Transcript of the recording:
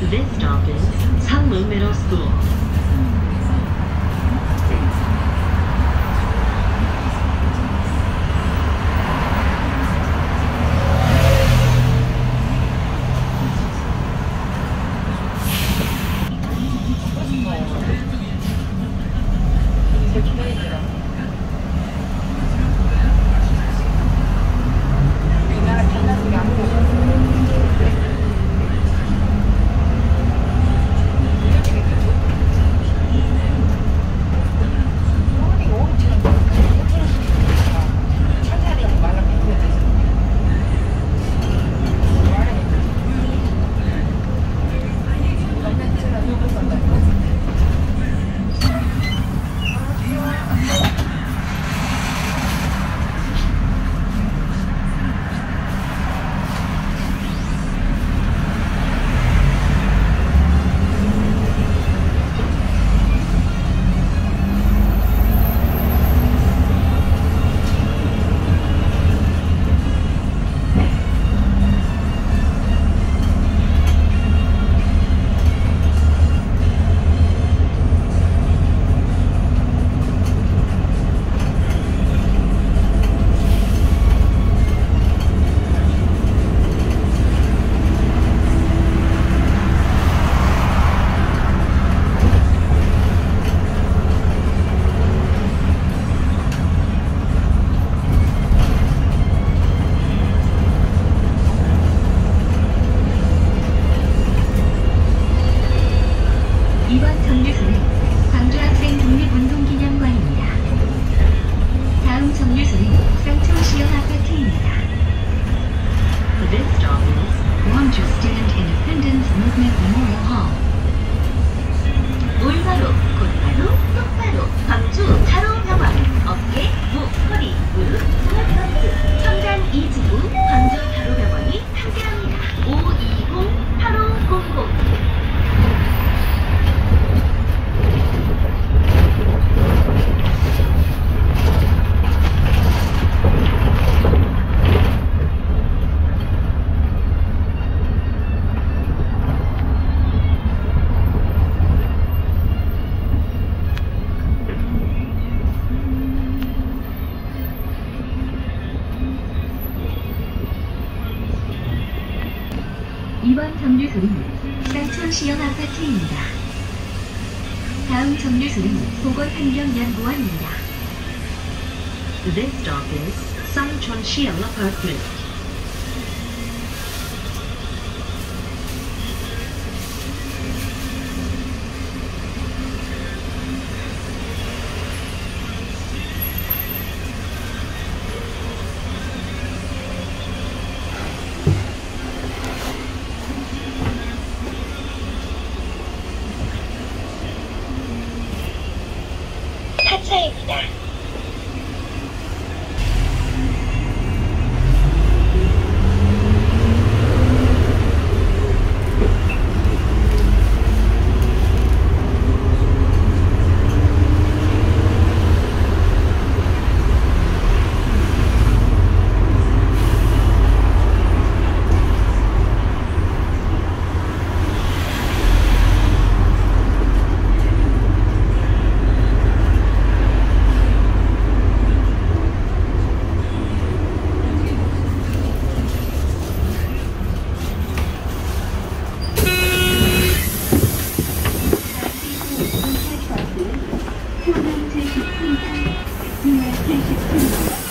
This stop is Sangmu Middle School. 이번 정류소는 광주학생 독립운동기념관입니다. 다음 정류소는 쌍촌시형 아파트입니다. This stop is Gwangju Student Independence Movement Memorial Hall. 올바로, 곧바로, 똑바로 광주 타로병원 어깨, 목, 허리, 무릎, 종합병원 성장 2지구 광주 타로병원이 함께합니다. 520-8500 이번 정류소는 쌍촌시형 아파트입니다. 다음 정류소는 보건환경연구원입니다. This stop is Sangchon-Siang Apartment. 타차입니다. 제 10분간 2월 70분